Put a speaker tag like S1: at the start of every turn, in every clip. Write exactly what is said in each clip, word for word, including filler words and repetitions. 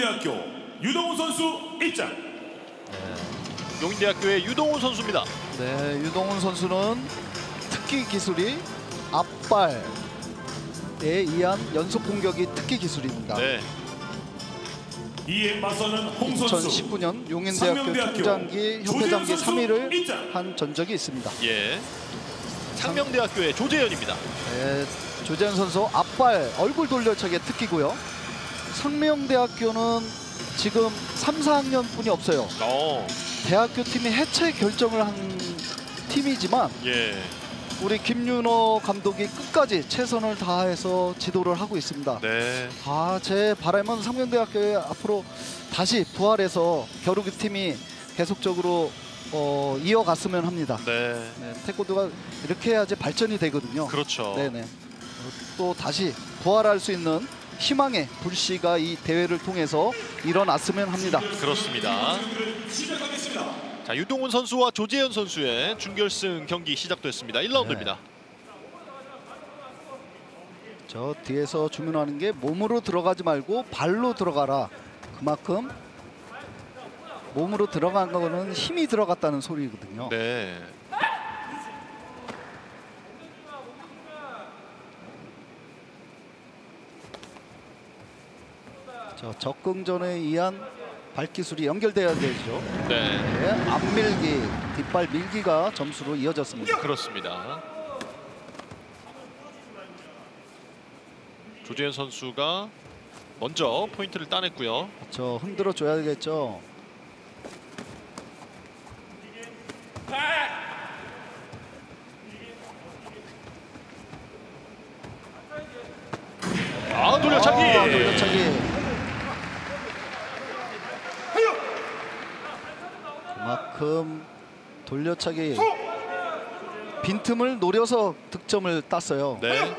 S1: 용인대학교 유동훈 선수 입장.
S2: 네. 용인대학교의 유동훈 선수입니다.
S3: 네, 유동훈 선수는 특기 기술이 앞발에 의한 연속 공격이 특기 기술입니다.
S1: 네. 이에 맞서는 홍 선수.
S3: 이천십구 년 용인대학교 총장기 협회장기 삼 위를 한 전적이 있습니다.
S2: 예. 상명대학교의 조재현입니다.
S3: 네, 조재현 선수 앞발 얼굴 돌려차기 특기고요. 상명대학교는 지금 삼, 사 학년뿐이 없어요.
S2: 오.
S3: 대학교 팀이 해체 결정을 한 팀이지만
S2: 예.
S3: 우리 김윤호 감독이 끝까지 최선을 다해서 지도를 하고 있습니다.
S2: 네.
S3: 아, 제 바람은 상명대학교에 앞으로 다시 부활해서 겨루기 팀이 계속적으로 어, 이어갔으면 합니다.
S2: 네.
S3: 네, 태권도가 이렇게 해야지 발전이 되거든요.
S2: 그렇죠.
S3: 네네. 또 다시 부활할 수 있는 희망의 불씨가 이 대회를 통해서 일어났으면 합니다.
S2: 그렇습니다. 자, 유동훈 선수와 조재현 선수의 준결승 경기 시작됐습니다. 일 라운드입니다.
S3: 네. 저 뒤에서 주문하는 게 몸으로 들어가지 말고 발로 들어가라. 그만큼 몸으로 들어간 거는 힘이 들어갔다는 소리거든요.
S2: 네.
S3: 저 적응전에 의한 발기술이 연결돼야 되죠.
S2: 네.
S3: 네, 앞밀기, 뒷발 밀기가 점수로 이어졌습니다.
S2: 그렇습니다. 조재현 선수가 먼저 포인트를 따냈고요.
S3: 저 흔들어 줘야 되겠죠.
S2: 아, 돌려차기.
S3: 아, 돌려차기. 그만큼 돌려차기 빈틈을 노려서 득점을 땄어요.
S2: 네.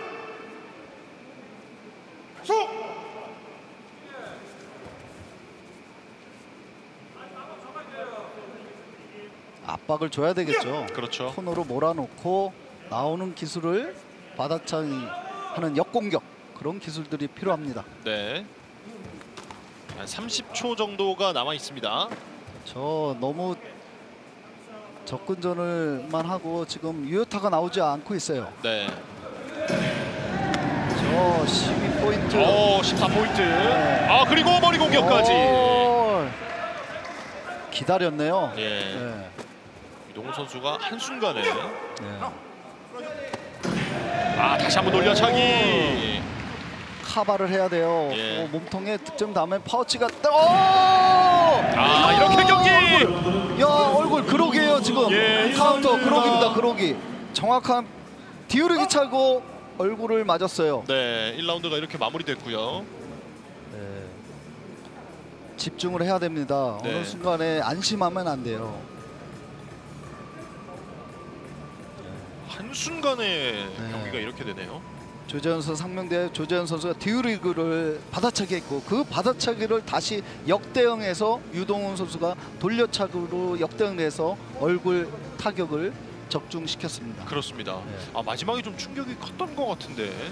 S3: 압박을 줘야 되겠죠.
S2: 그렇죠.
S3: 코너로 몰아놓고 나오는 기술을 받아차기하는 역공격, 그런 기술들이 필요합니다.
S2: 네. 한 삼십 초 정도가 남아 있습니다.
S3: 저 너무 접근전을만 하고 지금 유효타가 나오지 않고 있어요.
S2: 네.
S3: 저 십이 포인트.
S2: 오, 십사 포인트.
S3: 네.
S2: 아, 그리고 머리 공격까지.
S3: 오, 기다렸네요.
S2: 예.
S3: 네.
S2: 유동훈 선수가 한순간에
S3: 네.
S2: 아, 다시 한번 돌려차기.
S3: 카바를 해야 돼요.
S2: 예.
S3: 오, 몸통에 득점 다음에 파우치가 오!
S2: 아, 이렇게 경기.
S3: 얼굴. 야, 얼굴 그러기예요 지금.
S2: 예,
S3: 카운터
S2: 이상입니다.
S3: 그러기입니다. 그러기. 정확한 디우르기 차고 얼굴을 맞았어요.
S2: 네, 일 라운드가 이렇게 마무리됐고요.
S3: 네. 집중을 해야 됩니다.
S2: 네.
S3: 어느 순간에 안심하면 안 돼요.
S2: 한순간에
S3: 네.
S2: 경기가 이렇게 되네요.
S3: 조재현 선수, 상명대 조재현 선수가 디우리그를 받아차기 했고 그 받아차기를 다시 역대응해서 유동훈 선수가 돌려차기로 역대응해서 얼굴 타격을 적중시켰습니다.
S2: 그렇습니다.
S3: 네.
S2: 아, 마지막에 좀 충격이 컸던 것 같은데.
S3: 네.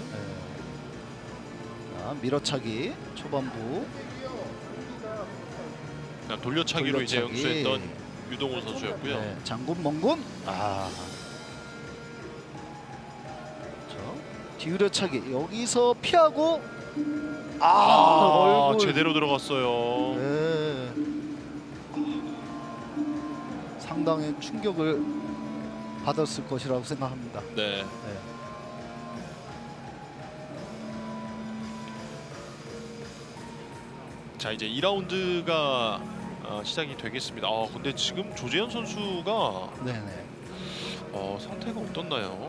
S3: 자, 밀어차기 초반부.
S2: 자, 돌려차기로 이제
S3: 돌려차기.
S2: 연수했던 유동훈 선수였고요.
S3: 네. 장군 멍군. 아. 기울여차기 여기서 피하고 아,
S2: 아,
S3: 얼굴.
S2: 제대로 들어갔어요.
S3: 네. 상당히 충격을 받았을 것이라고 생각합니다.
S2: 네.
S3: 네.
S2: 자, 이제 이 라운드가 어, 시작이 되겠습니다. 아, 근데 지금 조재현 선수가
S3: 네네.
S2: 어, 상태가 어떻나요?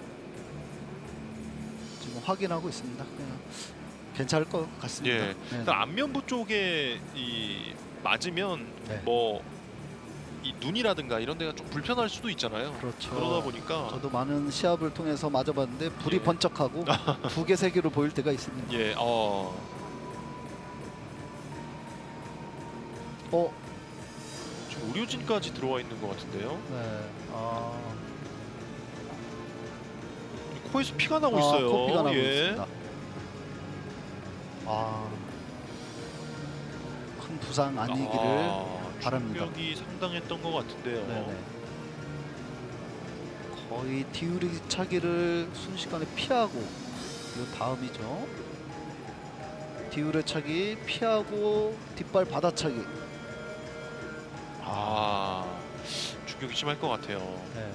S3: 지금 확인하고 있습니다. 그냥 괜찮을 것 같습니다.
S2: 예.
S3: 네.
S2: 일단 안면부 쪽에 이 맞으면
S3: 네.
S2: 뭐 이 눈이라든가 이런 데가 좀 불편할 수도 있잖아요.
S3: 그렇죠.
S2: 그러다 보니까
S3: 저도 많은 시합을 통해서 맞아봤는데 불이
S2: 예.
S3: 번쩍하고 두 개, 세 개로 보일 때가 있습니다.
S2: 예, 어,
S3: 어,
S2: 지금 의료진까지 들어와 있는 것 같은데요.
S3: 네. 아,
S2: 코에서 피가 나고
S3: 아,
S2: 있어요.
S3: 코피가 나고
S2: 예.
S3: 있습니다. 아, 큰 부상 아니기를
S2: 아,
S3: 바랍니다.
S2: 충격이 상당했던 것 같은데요.
S3: 네네. 거의 디우르차기를 순식간에 피하고 이 다음이죠. 디우르차기 피하고 뒷발 받아차기.
S2: 아, 충격이 심할 것 같아요.
S3: 네.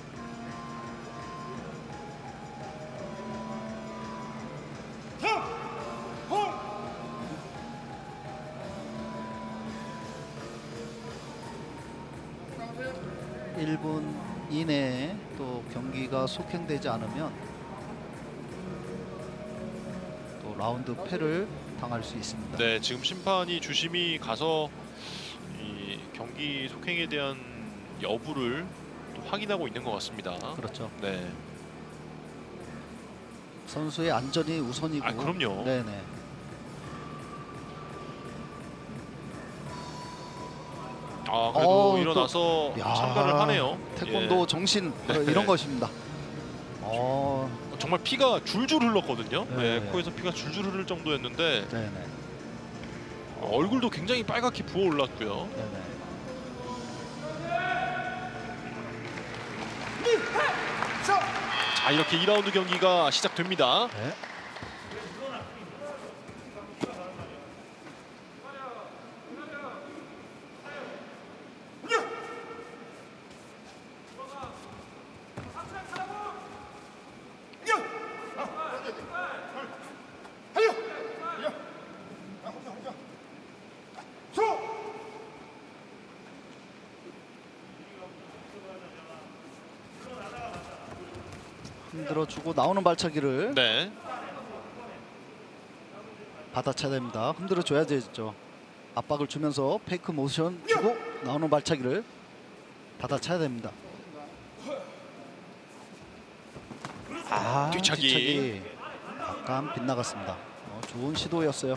S3: 일 분 이내에 또 경기가 속행되지 않으면 또 라운드 패를 당할 수 있습니다.
S2: 네, 지금 심판이 주심이 가서 이 경기 속행에 대한 여부를 또 확인하고 있는 것 같습니다.
S3: 그렇죠.
S2: 네.
S3: 선수의 안전이 우선이고.
S2: 아, 그럼요.
S3: 네네.
S2: 아, 그래도
S3: 어,
S2: 일어나서
S3: 야,
S2: 참가를 하네요.
S3: 태권도
S2: 예.
S3: 정신
S2: 네.
S3: 이런 것입니다. 어,
S2: 정말 피가 줄줄 흘렀거든요.
S3: 네.
S2: 네, 코에서 피가 줄줄 흐를 정도였는데
S3: 네네.
S2: 어, 얼굴도 굉장히 빨갛게 부어올랐고요.
S3: 네네.
S2: 자, 이렇게 이 라운드 경기가 시작됩니다.
S3: 네. 흔들어주고 나오는 발차기를
S2: 네.
S3: 받아쳐야 됩니다. 흔들어줘야 되죠. 압박을 주면서 페이크 모션 주고 나오는 발차기를 받아쳐야 됩니다. 아,
S2: 뒤차기.
S3: 뒤차기 약간 빗나갔습니다. 어, 좋은 시도였어요.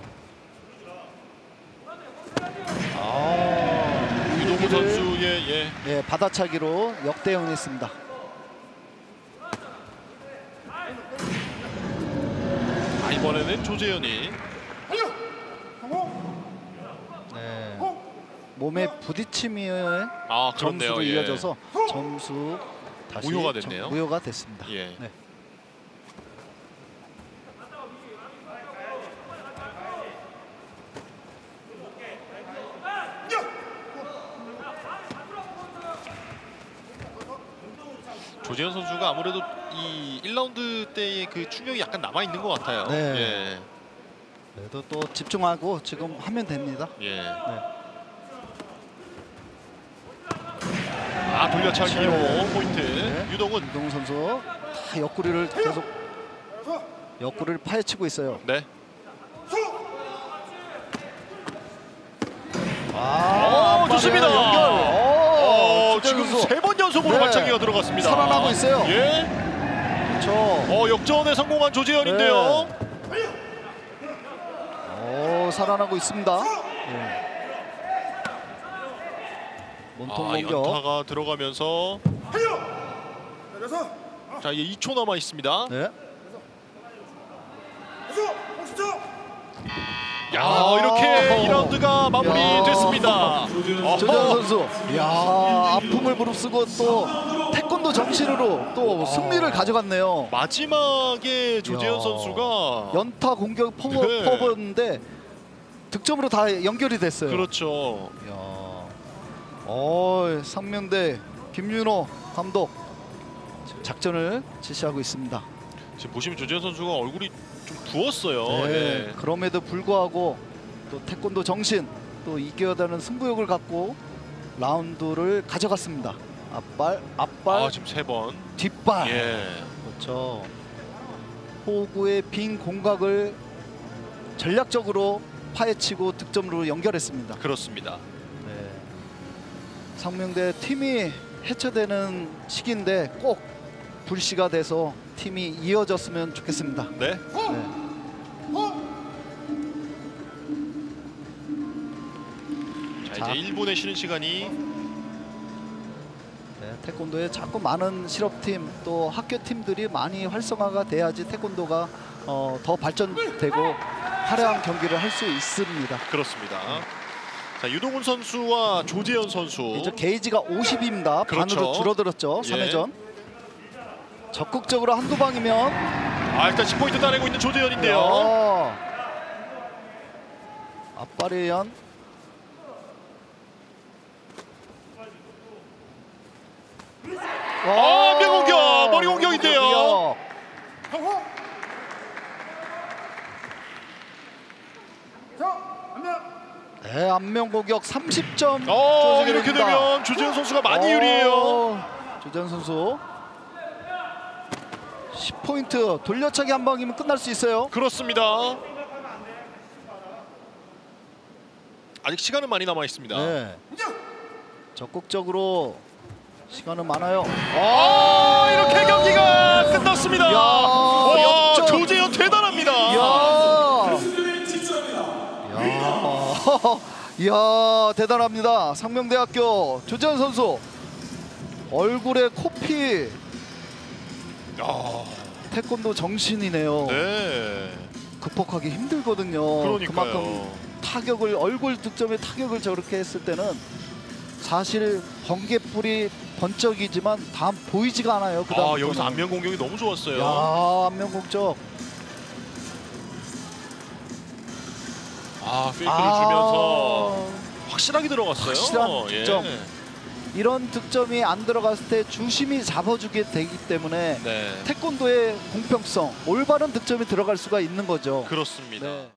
S3: 아,
S2: 유동우 선수의 예.
S3: 예, 받아차기로 역대응했습니다.
S2: 아, 이번에는 조재현이
S3: 네. 몸의 부딪힘이
S2: 아, 그렇네요.
S3: 점수로
S2: 예.
S3: 이어져서 점수 다시
S2: 무효가
S3: 점-
S2: 됐네요.
S3: 무효가 됐습니다.
S2: 예.
S3: 네.
S2: 조재현 선수가 아무래도 이 일 라운드 때의 그 충격이 약간 남아 있는 것 같아요.
S3: 네. 그래도 또 집중하고 지금 하면 됩니다.
S2: 예. 예.
S3: 네.
S2: 아, 돌려차기로 포인트.
S3: 네.
S2: 유동훈.
S3: 유동훈 선수 다 옆구리를 계속 옆구리를 파헤치고 있어요.
S2: 네.
S3: 아,
S2: 오, 좋습니다.
S3: 연결.
S2: 어,
S3: 오,
S2: 지금
S3: 선수.
S2: 세 번 연속으로
S3: 네.
S2: 발차기가 들어갔습니다.
S3: 살아나고 있어요.
S2: 예.
S3: 그렇죠.
S2: 어, 역전에 성공한 조재현인데요.
S3: 네. 오, 살아나고 있습니다. 네. 몸통
S2: 아,
S3: 공격.
S2: 연타가 들어가면서 자, 이제 이 초 남아 있습니다.
S3: 네.
S2: 야,
S3: 아,
S2: 이렇게 이 라운드가 마무리됐습니다.
S3: 조재현 선수, 이야, 아픔을 무릅쓰고 또 태권도 정신으로 또 승리를 가져갔네요.
S2: 마지막에 조재현
S3: 이야.
S2: 선수가
S3: 연타 공격 퍼버,
S2: 네.
S3: 퍼버인데 득점으로 다 연결이 됐어요.
S2: 그렇죠.
S3: 이야. 어, 상명대 김윤호 감독 지금 작전을 지시하고 있습니다.
S2: 지금 보시면 조재현 선수가 얼굴이 좀 부었어요.
S3: 네,
S2: 예.
S3: 그럼에도 불구하고 또 태권도 정신, 또 이겨야 되는 승부욕을 갖고 라운드를 가져갔습니다. 앞발, 앞발,
S2: 아, 지금 세 번.
S3: 뒷발.
S2: 예.
S3: 그렇죠. 호구의 빈 공각을 전략적으로 파헤치고 득점으로 연결했습니다.
S2: 그렇습니다.
S3: 네. 상명대 팀이 해체되는 시기인데 꼭 불씨가 돼서 팀이 이어졌으면 좋겠습니다.
S2: 네.
S3: 네.
S2: 자,
S3: 자.
S2: 이제 일 분의 쉬는 시간이
S3: 네, 태권도에 자꾸 많은 실업팀 또 학교 팀들이 많이 활성화가 돼야지 태권도가 어, 더 발전되고 화려한 경기를 할 수 있습니다.
S2: 그렇습니다. 자, 유동훈 선수와 조재현 선수.
S3: 이제 게이지가 오십입니다.
S2: 그렇죠.
S3: 반으로 줄어들었죠.
S2: 예.
S3: 삼 회전. 적극적으로 한두 방이면
S2: 아, 일단 십 포인트 따내고 있는 조재현인데요.
S3: 야. 앞발의연.
S2: 아, 안면 공격! 머리 공격인데요.
S3: 네, 안면 공격 삼십 점.
S2: 어, 이렇게 되면 조재현 선수가 많이 유리해요.
S3: 조재현 선수 십 포인트 돌려차기 한 방이면 끝날 수 있어요.
S2: 그렇습니다. 아직 시간은 많이 남아 있습니다.
S3: 네. 적극적으로 시간은 많아요.
S2: 아, 이렇게 경기가 끝났습니다.
S3: 야,
S2: 와,
S3: 역전.
S2: 조재현 대단합니다.
S3: 이야. 이야. 이야, 대단합니다. 상명대학교 조재현 선수 얼굴에 코피.
S2: 야,
S3: 태권도 정신이네요.
S2: 네.
S3: 극복하기 힘들거든요.
S2: 그러니까요.
S3: 그만큼 타격을 얼굴 득점에 타격을 저렇게 했을 때는 사실 번개불이 번쩍이지만 다 보이지가 않아요. 그 다음
S2: 아, 여기서 안면 공격이 너무 좋았어요.
S3: 야, 안면 공격.
S2: 아, 페이크를
S3: 아,
S2: 주면서 확실하게 들어갔어요.
S3: 확실한 득점.
S2: 예.
S3: 이런 득점이 안 들어갔을 때 주심이 잡아주게 되기 때문에
S2: 네.
S3: 태권도의 공평성, 올바른 득점이 들어갈 수가 있는 거죠.
S2: 그렇습니다.
S3: 네.